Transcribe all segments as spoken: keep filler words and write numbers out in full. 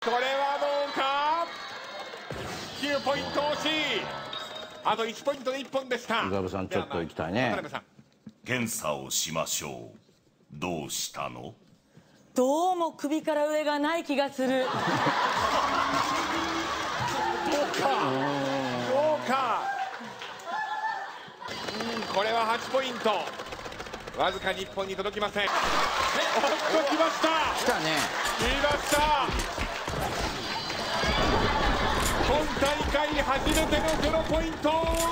これはどうか。きゅうポイント惜しい。あといちポイントでいっぽんでした。 伊沢さんちょっと行きたいね。 検査をしましょう。どうしたの？ どうも首から上がない気がする。 どうかどうか。うん、これははちポイント。わずかにいっぽんに届きません。おっと来ました。 来たね。 来ました。今大会初めてのゼロポイント。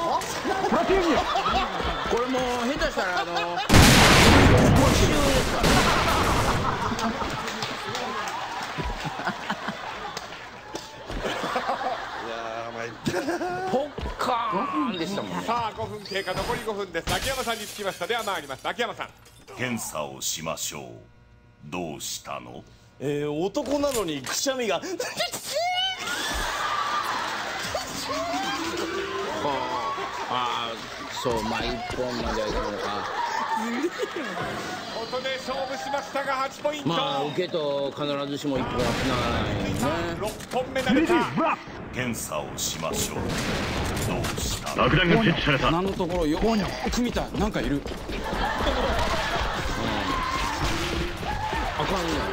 これもう下手したらあのポッカーンでしたもんね。 さあごふん経過、残りごふんです。秋山さんにつきました。では参ります。秋山さん。 検査をしましょう。どうしたの？ えー、男なのにくしゃみがああ、そうまあ一本まではいかないのか。 音で勝負しましたがはちポイント。 まあ受けと必ずしも一本はつながないよね。 ろっぽんめなるか。 検査をしましょう。どうしたの？ 爆弾が設置された。 今のところよく見た。なんかいる。 あかんね。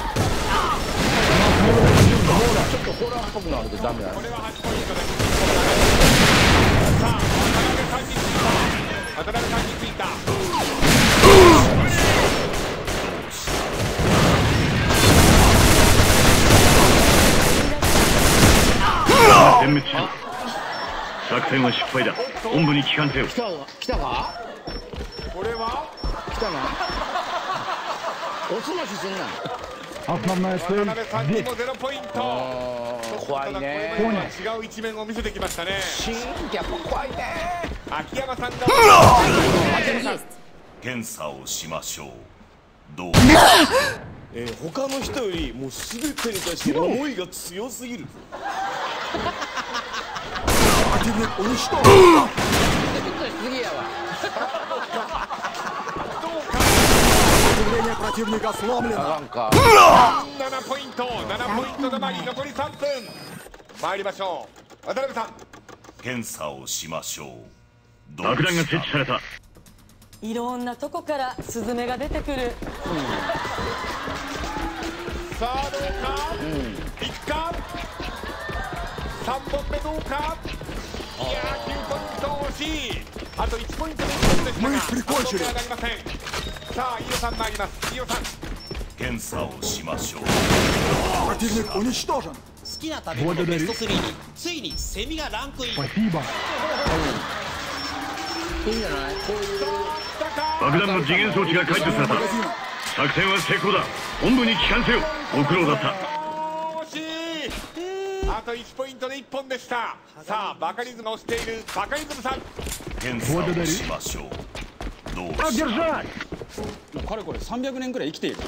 ちょっとホラーっぽくなるとダメだね。 これははちポイントです。さあ渡辺さんについた。渡辺さんについた。 全滅した。作戦は失敗だ。本部に帰還せよ。 来たか来たか。 これは来たな。おすましすんな。 渡辺さんにもゼロポイント。 怖いね。 これまでとは違う一面を見せてきましたね。 シーンってやっぱ怖いね。 秋山さんが検査をしましょう。どう？ えー、他の人よりもう全てに対して思いが強すぎる。 次やわ。あかんか。 ななポイント、ななポイント止まり、残りさんぷん。参りましょう。渡辺さん。 検査をしましょう。 爆弾が設置された。 いろんなとこからスズメが出てくる。うん、 さあどうか、うん、いくか。さんぼんめどうか。いやーきゅうポイント惜しい。あといちポイントでいっぽんでしたがさんぼんめはなりません。さあ飯尾さん参ります。飯尾さん。 検査をしましょう。 好きな食べ物ベストスリーについにセミがランクイン。いいんじゃない？ こういう爆弾の時限装置が解除された。作戦は成功だ。本部に帰還せよ。ご苦労だった。 惜しい。あといちポイントでいっぽんでした。さあバカリズムをしているバカリズムさん。 検査をしましょう。どうした？ もうかれこれさんびゃくねんくらい生きている。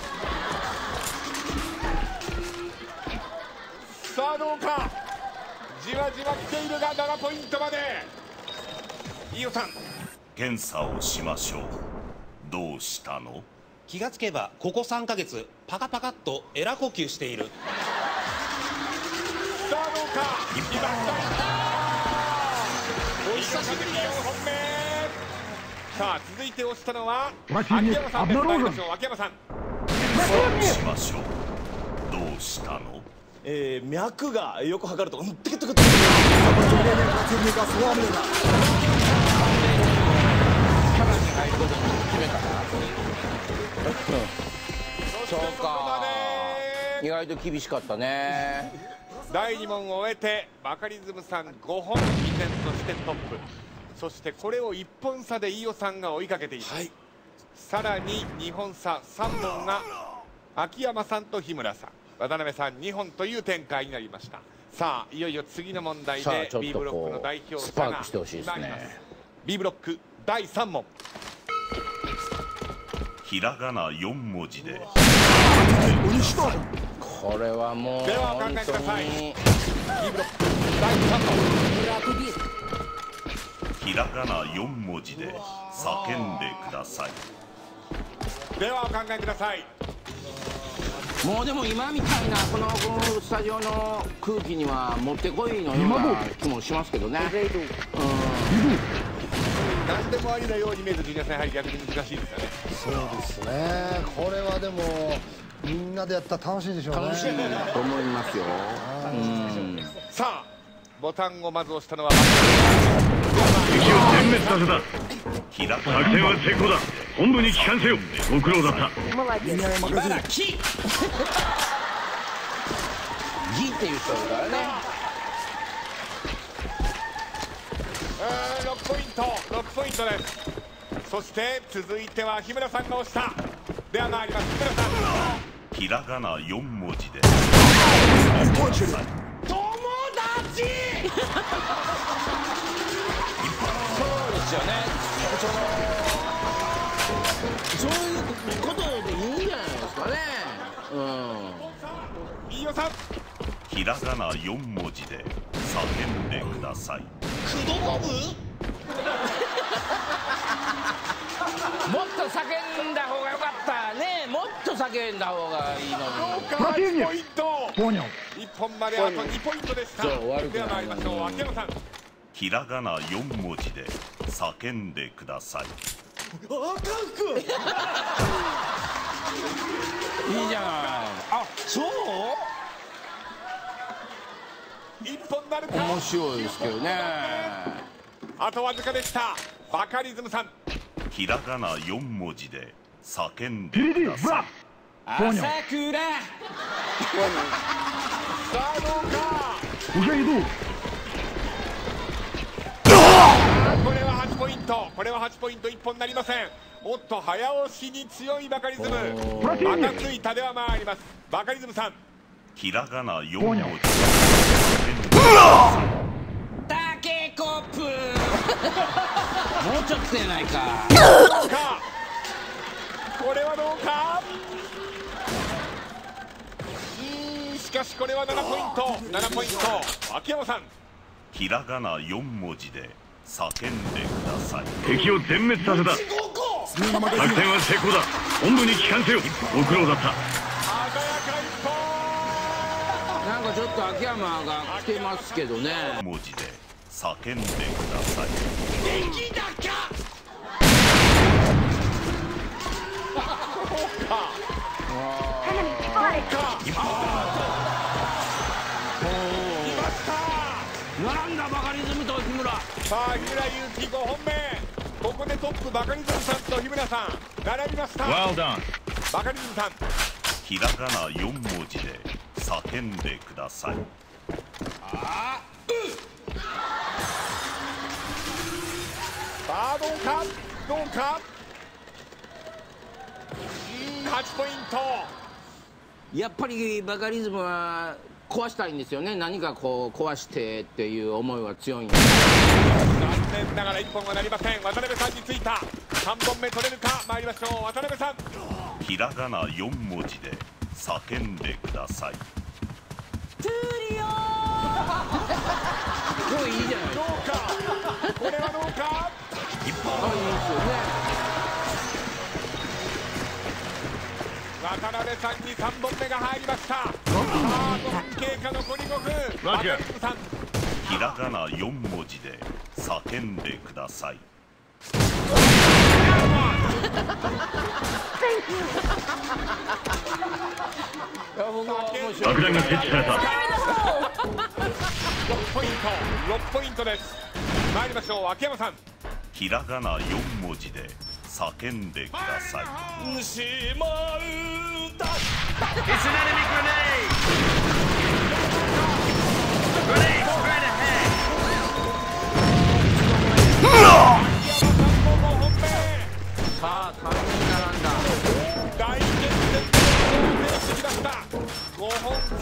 さあどうか。じわじわ来ているがななポイントまで。飯尾さん。 検査をしましょう。どうしたの？ 気がつけばここさんかげつパカパカっとエラ呼吸している。 さあどうか。いきました。お久しぶりです。よんほんめ。さあ続いて押したのは秋山さんです。参りましょう。秋山さん。 しましょう。どうしたの？ えー、脈が横測るとうんテケテケテケ。 そうか。意外と厳しかったね。 だいに問を終えてバカリズムさんごほん、依然としてトップ。そしてこれをいっぽん差で飯尾さんが追いかけています、はい、さらににほん差さんぼんが秋山さんと日村さん、渡辺さんにほんという展開になりました。さあいよいよ次の問題で B ブロックの代表者が決まります。 B ブロックだいさん問。 ひらがなよんもじで。 これはもうではお考えください。 B ブロックだいさん問。 ひらがなよんもじで叫んでください。 ではお考えください。 もうでも今みたいなこのスタジオの空気にはもってこいのような気もしますけどね。 何でもありなように見えるジュニアさん、やはり逆に難しいですよね。 そうですね。これはでもみんなでやったら楽しいでしょうね。 楽しいと思いますよ。 さあボタンをまず押したのは敵を全滅させた。作戦は成功だ。本部に帰還せよ。ご苦労だった。 茨城ギっていう人だからね。 ろくポイント、ろくポイントです。そして続いては日村さんが押したでは参ります。日村さん、 ひらがなよん文字で友達そうですよね。そういうことでいいんじゃないですかね。 うん。飯尾さん、 ひらがなよん文字で叫んでください。 クドコブもっと叫んだ方がよかったね。もっと叫んだ方がいいのに。 はちポイント。いっぽんまであとにポイントでした。では参りましょう。秋山さん、 ひらがなよん文字で叫んでください。 あかんくんいいじゃない。あ、そう一本なるか。 面白いですけどね。 あとわずかでした。バカリズムさん、 ひらがなよん文字で叫んでください。 朝倉さあどうか。これははちポイント。これははちポイント、いっぽんなりません。おっと早押しに強いバカリズム。またついたでは参ります。バカリズムさん、 ひらがなよん文字で叫んでください。 タケコプもうちょっとやないか。 どうか。これはどうか。うーん、しかしこれはななポイント。ななポイント。秋山さん、 ひらがなよん文字で叫んでください。 敵を全滅させた。作戦は成功だ。本部に帰還せよ。ご苦労だった。 鮮やか一本。 なんかちょっと秋山が来てますけどね。 文字で叫んでください。 敵だか。 なんだバカリズムと日村。 さあ日村勇紀ごほんめ。ここでトップバカリズムさんと日村さん並びました。 Well done。 バカリズムさん、 ひらがなよん文字で叫んでください。 さあどうかどうか。うーん、はちポイント。 やっぱりバカリズムは壊したいんですよね。何かこう壊してっていう思いは強いんです。 残念ながらいっぽんはなりません。渡辺さんについた。さんぼんめ取れるか。参りましょう。渡辺さん、 ひらがなよん文字で叫んでください。 トゥーリオこれいいじゃない。 どうか。これはどうか。 いいですよね。 渡辺さんにさんぼんめが入りました。さあごふん経過、残りごふん。バカリズムさん、 ひらがなよん文字で叫んでください。 爆弾が設置された。 ろくポイント、ろくポイントです。参りましょう。秋山さん、 ひらがなよん文字で叫んでください。 しまうだ。 さあさんにん並んだ。 大決戦で挑戦してきました。ごほんさんにん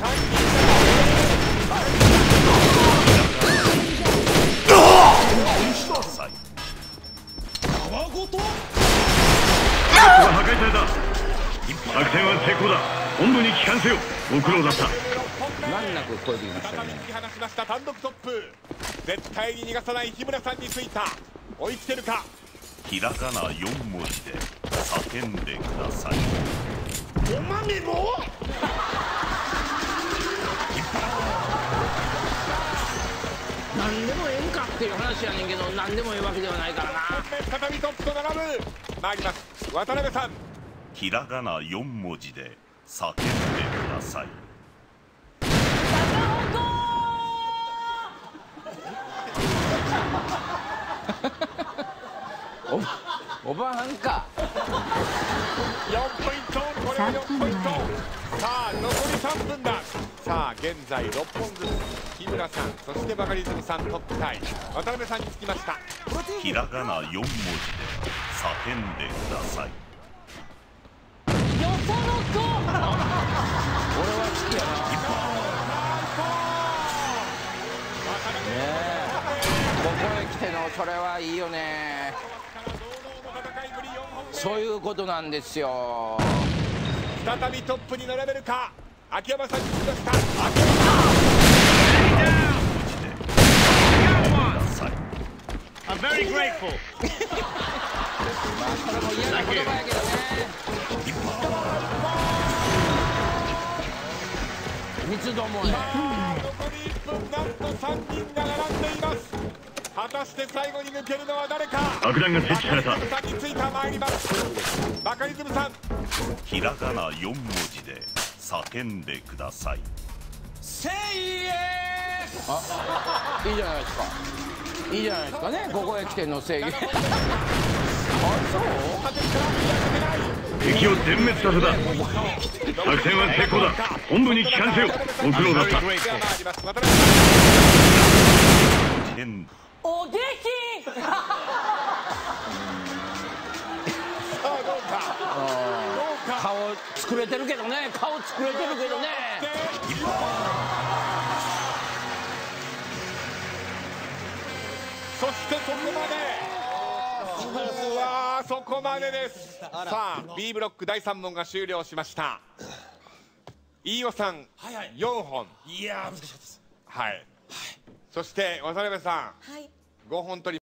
ください。 皮ごと。 破壊された。作戦は成功だ。本部に帰還せよ。ご苦労だった。 難なく超えてきました再びね。 引き離しました。単独トップ。絶対に逃がさない日村さんについた。追いつけるか。 ひらがなよん文字で叫んでください。 お豆も何でもええんかっていう話やねんけど、何でもええわけではないからな。 再びトップと並ぶ。参ります、渡辺さん。 ひらがなよん文字で叫んでください。 おばはんか。 よんポイント、これはよんポイント。さあ残りさんぷんだ。さあ現在ろっぽんずつ、木村さん、そしてバカリズムさんトップタイ、渡辺さんにつきました。 ひらがなよん文字で叫んでください。 よその子。 俺は好きやな。ねえ、ここへ来てのそれはいいよね。そういうことなんですよ。 再びトップに並べるか。秋山さんにつきました。秋山さん I'm very grateful. まあそれも嫌な言葉やけどね。三つどもえ。 残りいっぷん、なんとさんにんが並んでいます。果たして最後に抜けるのは誰か。 爆弾が設置された。 バカリズムさんについた、参ります。バカリズムさん。 ひらがなよん文字で叫んでください。 セイエス。 あ、いいじゃないですか。いいじゃないですかね。ここへ来ての正義。あ、そう？ 敵を全滅させた。作戦は成功だ。本部に帰還せよ。ご苦労だった。 お下品。 顔作れてるけどね。顔作れてるけどね。 そしてそこまで。うわー、そこまでです。さあ B ブロックだいさん問が終了しました。飯尾さん、 はいはい、 よんほん。 いやー難しかったです。 はい、はい、そして渡辺さん、 はい、 ごほん取り